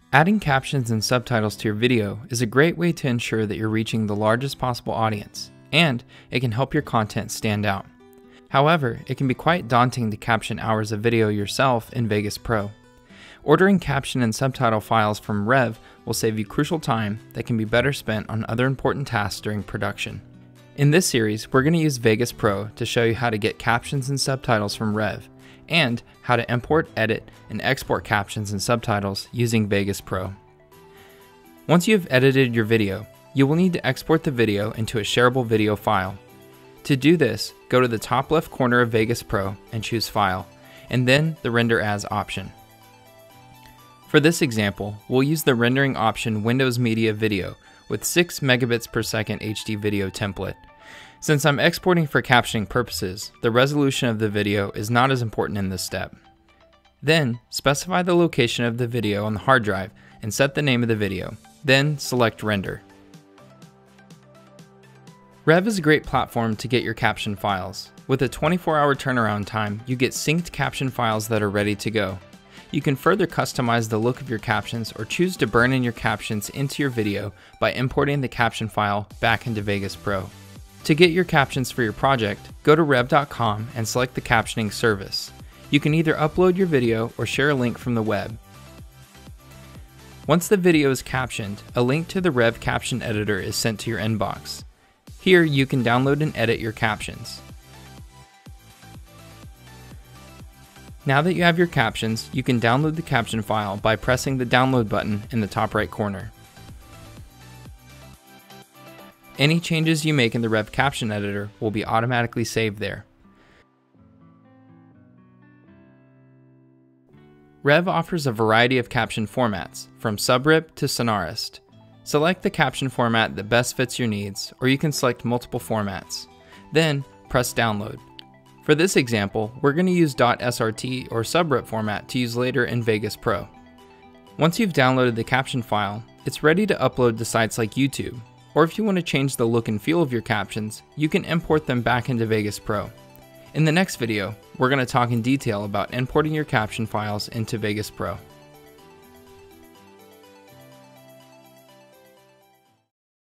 Adding captions and subtitles to your video is a great way to ensure that you're reaching the largest possible audience, and it can help your content stand out. However, it can be quite daunting to caption hours of video yourself in Vegas Pro. Ordering caption and subtitle files from Rev will save you crucial time that can be better spent on other important tasks during production. In this series, we're going to use Vegas Pro to show you how to get captions and subtitles from Rev, and how to import, edit, and export captions and subtitles using Vegas Pro. Once you have edited your video, you will need to export the video into a shareable video file. To do this, go to the top left corner of Vegas Pro and choose File, and then the Render As option. For this example, we'll use the rendering option Windows Media Video with 6 megabits per second HD video template. Since I'm exporting for captioning purposes, the resolution of the video is not as important in this step. Then, specify the location of the video on the hard drive and set the name of the video. Then, select Render. Rev is a great platform to get your caption files. With a 24-hour turnaround time, you get synced caption files that are ready to go. You can further customize the look of your captions or choose to burn in your captions into your video by importing the caption file back into Vegas Pro. To get your captions for your project, go to rev.com and select the captioning service. You can either upload your video or share a link from the web. Once the video is captioned, a link to the Rev Caption Editor is sent to your inbox. Here you can download and edit your captions. Now that you have your captions, you can download the caption file by pressing the download button in the top right corner. Any changes you make in the Rev Caption Editor will be automatically saved there. Rev offers a variety of caption formats, from subrip to sonarist. Select the caption format that best fits your needs, or you can select multiple formats. Then, press Download. For this example, we're going to use .srt or subrip format to use later in Vegas Pro. Once you've downloaded the caption file, it's ready to upload to sites like YouTube, or if you want to change the look and feel of your captions, you can import them back into Vegas Pro. In the next video, we're going to talk in detail about importing your caption files into Vegas Pro.